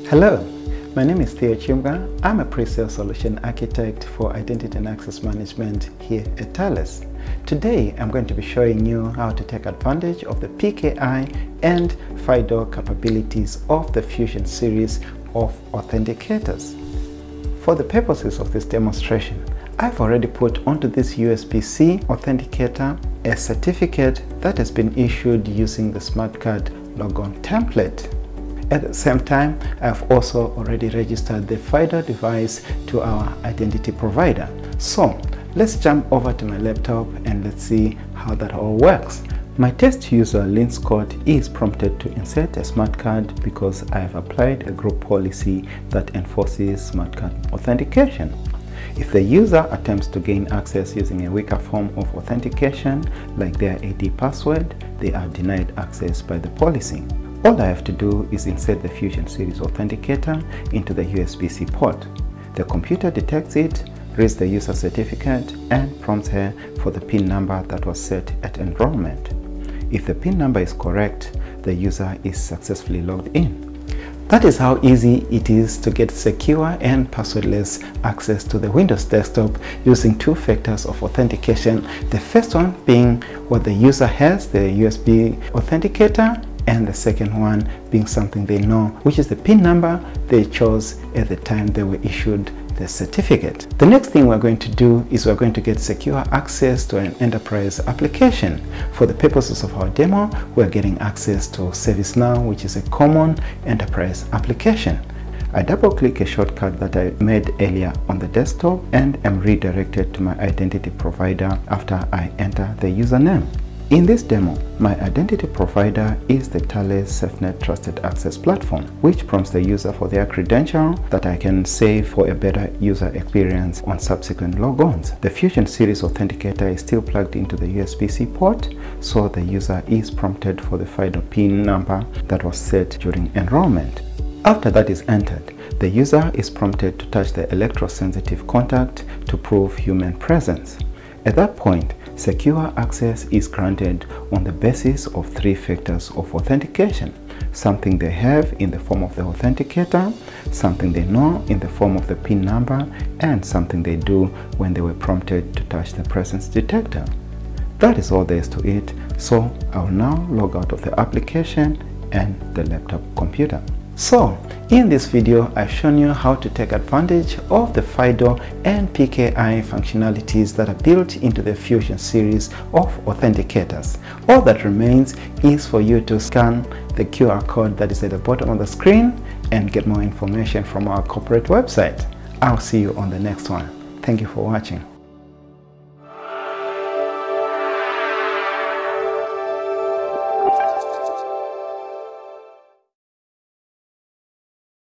Hello, my name is Theo Chimbga. I'm a pre-sale solution architect for identity and access management here at Thales. Today, I'm going to be showing you how to take advantage of the PKI and FIDO capabilities of the Fusion series of authenticators. For the purposes of this demonstration, I've already put onto this USB-C authenticator a certificate that has been issued using the smart card Logon template. At the same time, I've also already registered the FIDO device to our identity provider. So let's jump over to my laptop and let's see how that all works. My test user Lynn Scott is prompted to insert a smart card because I have applied a group policy that enforces smart card authentication. If the user attempts to gain access using a weaker form of authentication, like their AD password, they are denied access by the policy. All I have to do is insert the Fusion series authenticator into the USB-C port. The computer detects it, reads the user certificate, and prompts her for the PIN number that was set at enrollment. If the PIN number is correct, the user is successfully logged in. That is how easy it is to get secure and passwordless access to the Windows desktop using two factors of authentication. The first one being what the user has, the USB authenticator, and the second one being something they know, which is the PIN number they chose at the time they were issued the certificate. The next thing we're going to do is we're going to get secure access to an enterprise application. For the purposes of our demo, we're getting access to ServiceNow, which is a common enterprise application. I double-click a shortcut that I made earlier on the desktop and am redirected to my identity provider after I enter the username. In this demo, my identity provider is the Thales SafeNet Trusted Access Platform, which prompts the user for their credential that I can save for a better user experience on subsequent logons. The Fusion series authenticator is still plugged into the USB-C port, so the user is prompted for the FIDO PIN number that was set during enrollment. After that is entered, the user is prompted to touch the electrosensitive contact to prove human presence. At that point, secure access is granted on the basis of three factors of authentication: something they have in the form of the authenticator, something they know in the form of the PIN number, and something they do when they were prompted to touch the presence detector. That is all there is to it, so I'll now log out of the application and the laptop computer. So, in this video, I've shown you how to take advantage of the FIDO and PKI functionalities that are built into the Fusion series of authenticators. All that remains is for you to scan the QR code that is at the bottom of the screen and get more information from our corporate website. I'll see you on the next one. Thank you for watching.